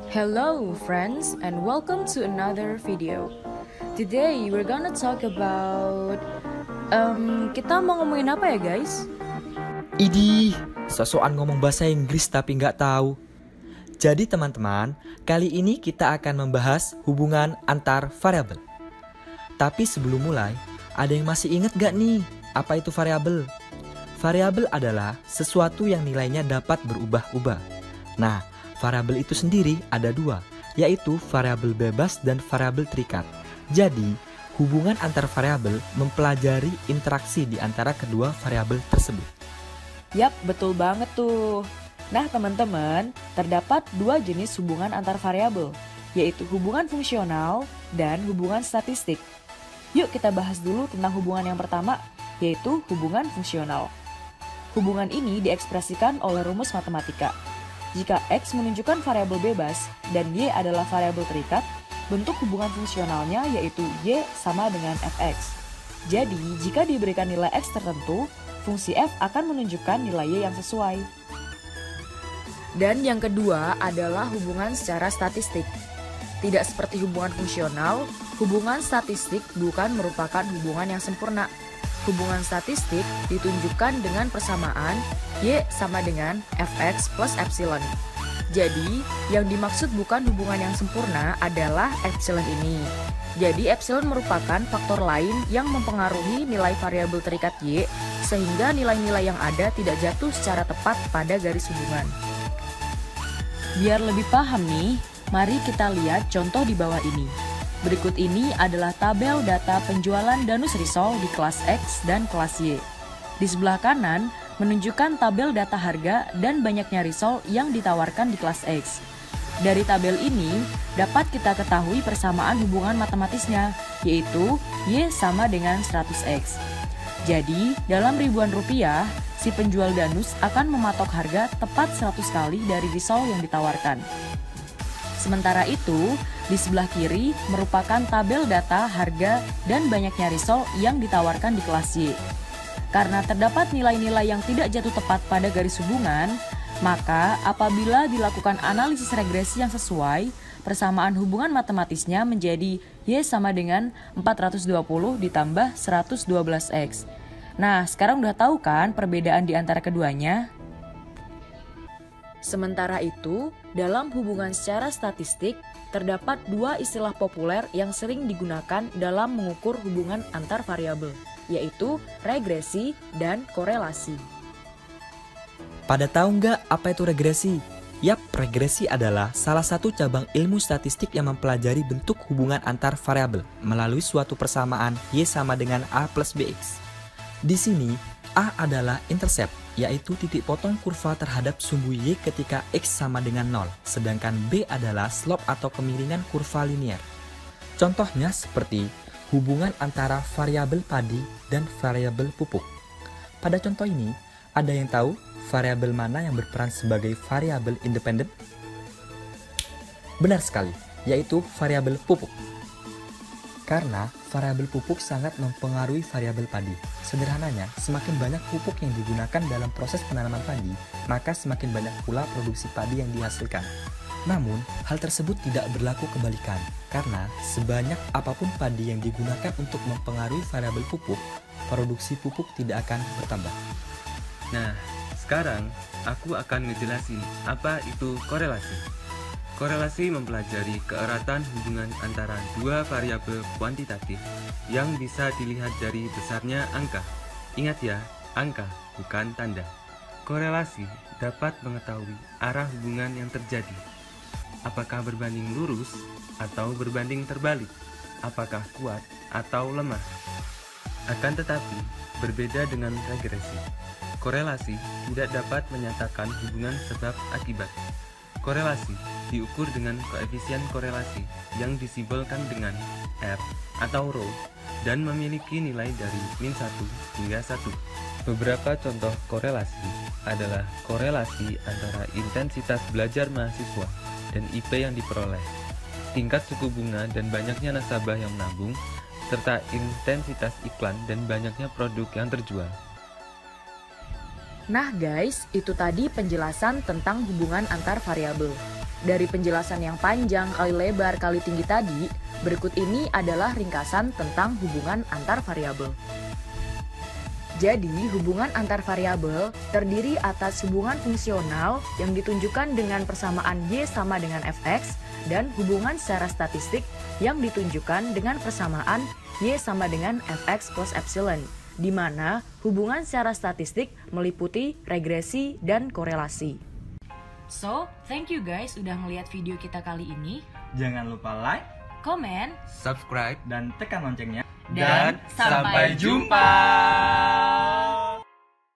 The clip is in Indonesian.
Hello friends and welcome to another video. Today we're gonna talk about kita mau ngomongin apa ya guys? Idih, sosokan ngomong bahasa Inggris tapi nggak tahu. Jadi teman-teman, kali ini kita akan membahas hubungan antar variabel. Tapi sebelum mulai, ada yang masih ingat gak nih apa itu variabel? Variabel adalah sesuatu yang nilainya dapat berubah-ubah. Nah, variabel itu sendiri ada dua, yaitu variabel bebas dan variabel terikat. Jadi, hubungan antar variabel mempelajari interaksi di antara kedua variabel tersebut. Yap, betul banget tuh. Nah teman-teman, terdapat dua jenis hubungan antar variabel, yaitu hubungan fungsional dan hubungan statistik. Yuk kita bahas dulu tentang hubungan yang pertama, yaitu hubungan fungsional. Hubungan ini diekspresikan oleh rumus matematika. Jika X menunjukkan variabel bebas dan Y adalah variabel terikat, bentuk hubungan fungsionalnya yaitu Y sama dengan Fx. Jadi, jika diberikan nilai X tertentu, fungsi F akan menunjukkan nilai Y yang sesuai. Dan yang kedua adalah hubungan secara statistik. Tidak seperti hubungan fungsional, hubungan statistik bukan merupakan hubungan yang sempurna. Hubungan statistik ditunjukkan dengan persamaan Y sama dengan Fx plus epsilon. Jadi, yang dimaksud bukan hubungan yang sempurna adalah epsilon ini. Jadi, epsilon merupakan faktor lain yang mempengaruhi nilai variabel terikat Y, sehingga nilai-nilai yang ada tidak jatuh secara tepat pada garis hubungan. Biar lebih paham nih, mari kita lihat contoh di bawah ini. Berikut ini adalah tabel data penjualan Danus Risol di kelas X dan kelas Y. Di sebelah kanan, menunjukkan tabel data harga dan banyaknya risol yang ditawarkan di kelas X. Dari tabel ini, dapat kita ketahui persamaan hubungan matematisnya, yaitu Y sama dengan 100X. Jadi, dalam ribuan rupiah, si penjual Danus akan mematok harga tepat 100 kali dari risol yang ditawarkan. Sementara itu, di sebelah kiri merupakan tabel data harga dan banyaknya risol yang ditawarkan di kelas Y. Karena terdapat nilai-nilai yang tidak jatuh tepat pada garis hubungan, maka apabila dilakukan analisis regresi yang sesuai, persamaan hubungan matematisnya menjadi Y sama dengan 420 ditambah 112X. Nah, sekarang udah tahu kan perbedaan di antara keduanya? Sementara itu, dalam hubungan secara statistik, terdapat dua istilah populer yang sering digunakan dalam mengukur hubungan antar variabel, yaitu regresi dan korelasi. Pada tahu nggak apa itu regresi? Yap, regresi adalah salah satu cabang ilmu statistik yang mempelajari bentuk hubungan antar variabel melalui suatu persamaan Y sama dengan A plus BX. Di sini, A adalah intercept, yaitu titik potong kurva terhadap sumbu Y ketika X sama dengan 0, sedangkan B adalah slope atau kemiringan kurva linear. Contohnya seperti hubungan antara variabel padi dan variabel pupuk. Pada contoh ini, ada yang tahu variabel mana yang berperan sebagai variabel independen? Benar sekali, yaitu variabel pupuk. Karena variabel pupuk sangat mempengaruhi variabel padi. Sederhananya, semakin banyak pupuk yang digunakan dalam proses penanaman padi, maka semakin banyak pula produksi padi yang dihasilkan. Namun, hal tersebut tidak berlaku kebalikan, karena sebanyak apapun padi yang digunakan untuk mempengaruhi variabel pupuk, produksi pupuk tidak akan bertambah. Nah, sekarang aku akan ngejelasin apa itu korelasi. Korelasi mempelajari keeratan hubungan antara dua variabel kuantitatif yang bisa dilihat dari besarnya angka. Ingat ya, angka bukan tanda. Korelasi dapat mengetahui arah hubungan yang terjadi. Apakah berbanding lurus atau berbanding terbalik? Apakah kuat atau lemah? Akan tetapi, berbeda dengan regresi. Korelasi tidak dapat menyatakan hubungan sebab akibat. Korelasi diukur dengan koefisien korelasi yang disimbolkan dengan R atau rho dan memiliki nilai dari -1 hingga 1. Beberapa contoh korelasi adalah korelasi antara intensitas belajar mahasiswa dan IP yang diperoleh, tingkat suku bunga dan banyaknya nasabah yang menabung, serta intensitas iklan dan banyaknya produk yang terjual. Nah guys, itu tadi penjelasan tentang hubungan antar variabel. Dari penjelasan yang panjang kali lebar kali tinggi tadi, berikut ini adalah ringkasan tentang hubungan antar variabel. Jadi, hubungan antar variabel terdiri atas hubungan fungsional yang ditunjukkan dengan persamaan Y sama dengan Fx dan hubungan secara statistik yang ditunjukkan dengan persamaan Y sama dengan Fx plus epsilon, di mana hubungan secara statistik meliputi regresi dan korelasi. So, thank you guys udah ngeliat video kita kali ini. Jangan lupa like, Komen, Subscribe dan tekan loncengnya. dan sampai jumpa!